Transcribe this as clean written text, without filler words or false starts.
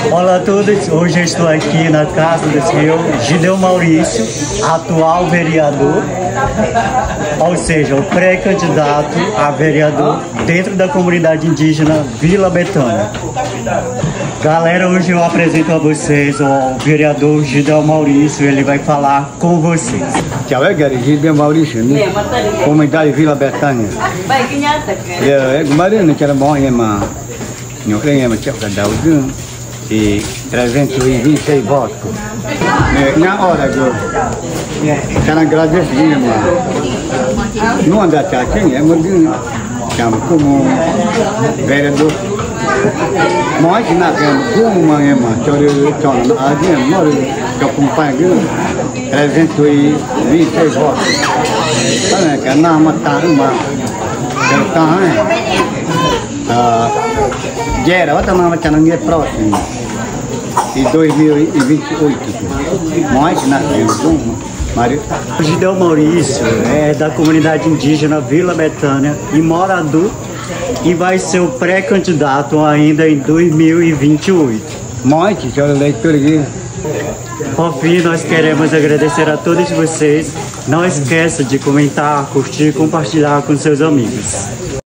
Olá a todos, hoje eu estou aqui na casa do senhor Gideu Maurício, atual vereador, ou seja, o pré-candidato a vereador dentro da comunidade indígena Vila Betânia. Galera, hoje eu apresento a vocês o vereador Gideu Maurício, ele vai falar com vocês. Chào các bạn, Gideu Maurício, comunidade Vila Betânia. Kemarin cara mau yang nyokeng yang macam kadau tu di 326 votos. Na hora do cara agradecer não anda chatting é muito chama como vereador mais na como uma chore chore a dia mora que acompanha 326 votos. Tá que na mata uma já era outra machanangue próximo de 2028, mas na O Gideu Maurício é da comunidade indígena Vila Betânia e morador e vai ser o pré-candidato ainda em 2028. Por fim, nós queremos agradecer a todos vocês. Não esqueça de comentar, curtir e compartilhar com seus amigos.